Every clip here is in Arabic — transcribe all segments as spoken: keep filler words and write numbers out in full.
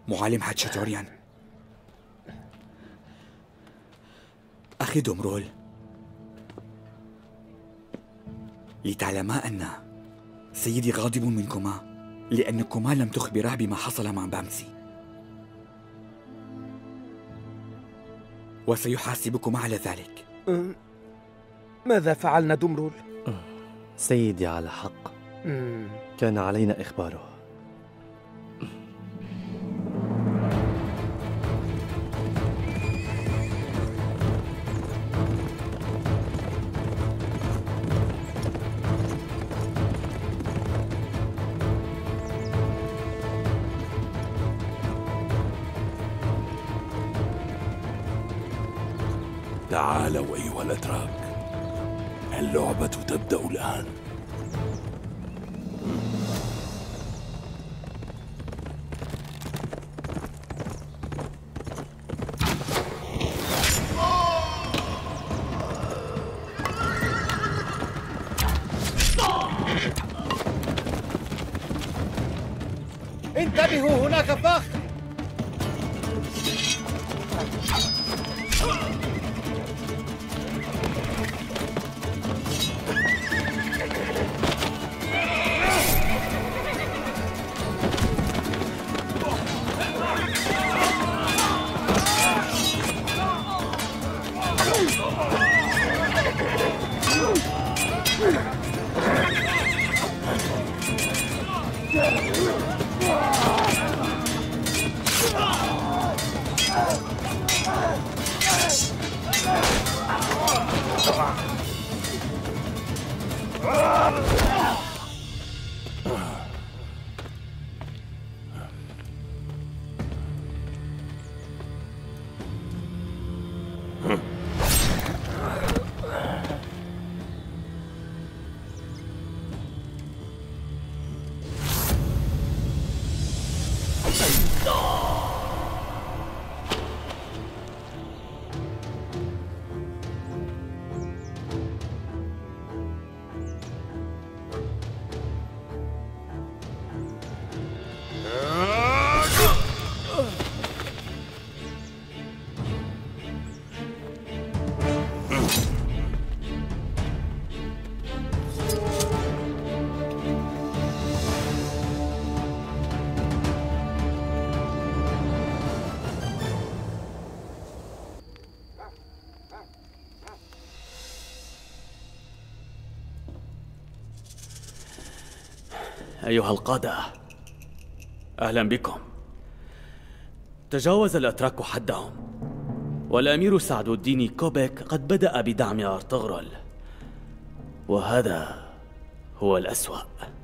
معالم حتشاتوريان. أخي دومرول، لتعلما أن سيدي غاضب منكما لأنكما لم تخبراه بما حصل مع بامسي، وسيحاسبكما على ذلك. ماذا فعلنا دومرول؟ سيدي على حق، كان علينا إخباره. تعالوا أيها الأتراك، اللعبة تبدأ الآن. انتبهوا، هناك فخ! أيها القادة، أهلا بكم. تجاوز الأتراك حدهم، والأمير سعد الدين كوبيك قد بدأ بدعم أرطغرل، وهذا هو الأسوأ.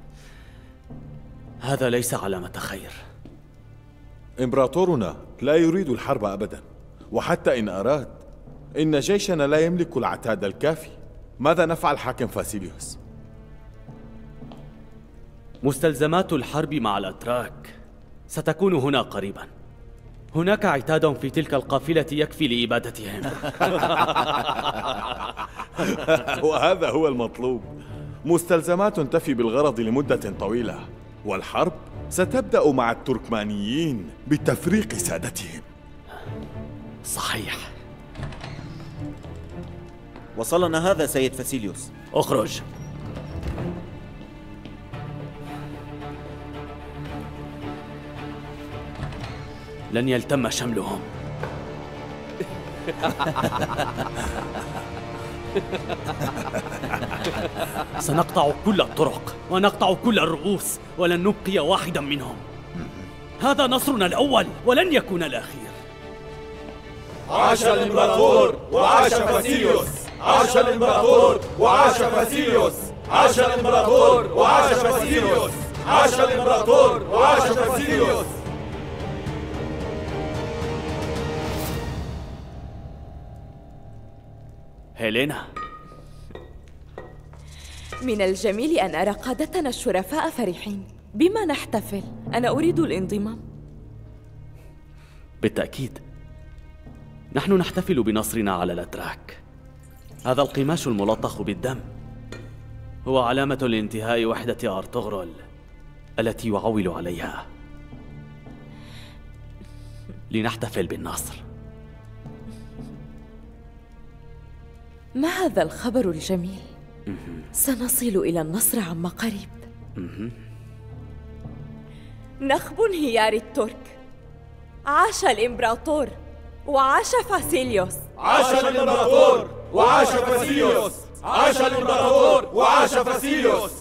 هذا ليس علامة خير. إمبراطورنا لا يريد الحرب أبدا، وحتى إن أراد إن جيشنا لا يملك العتاد الكافي. ماذا نفعل حاكم فاسيليوس؟ مستلزمات الحرب مع الأتراك ستكون هنا قريبا. هناك عتاد في تلك القافلة يكفي لإبادتهم. وهذا هو المطلوب. مستلزمات تفي بالغرض لمدة طويلة، والحرب ستبدأ مع التركمانيين بتفريق سادتهم. صحيح. وصلنا هذا سيد فاسيليوس. اخرج. لن يلتم شملهم. سنقطع كل الطرق ونقطع كل الرؤوس، ولن نبقي واحدا منهم. هذا نصرنا الأول ولن يكون الأخير. عاش الإمبراطور وعاش فاسيليوس! عاش الإمبراطور وعاش فاسيليوس! عاش الإمبراطور وعاش فاسيليوس! عاش الإمبراطور وعاش فاسيليوس! هيلينا، من الجميل أن أرى قادتنا الشرفاء فرحين. بما نحتفل؟ أنا أريد الانضمام. بالتأكيد، نحن نحتفل بنصرنا على الأتراك. هذا القماش الملطخ بالدم هو علامة لانتهاء وحدة أرطغرل التي يعول عليها. لنحتفل بالنصر. ما هذا الخبر الجميل؟ سنصل إلى النصر عما قريب. نخب انهيار الترك. عاش الإمبراطور وعاش فاسيليوس. عاش الإمبراطور وعاش فاسيليوس. عاش الإمبراطور وعاش فاسيليوس.